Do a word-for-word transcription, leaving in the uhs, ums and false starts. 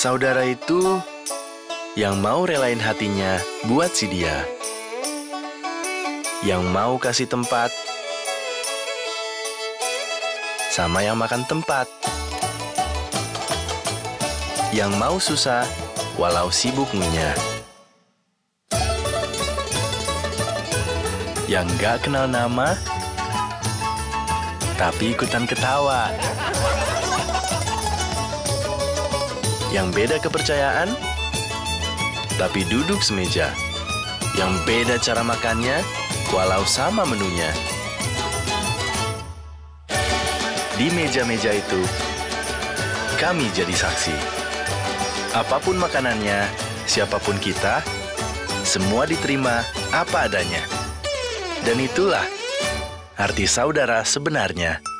Saudara itu yang mau relain hatinya buat si dia. Yang mau kasih tempat sama yang makan tempat. Yang mau susah walau sibuk ngunyah. Yang gak kenal nama tapi ikutan ketawa. Yang beda kepercayaan tapi duduk semeja. Yang beda cara makannya walau sama menunya. Di meja-meja itu, kami jadi saksi. Apapun makanannya, siapapun kita, semua diterima apa adanya. Dan itulah arti saudara sebenarnya.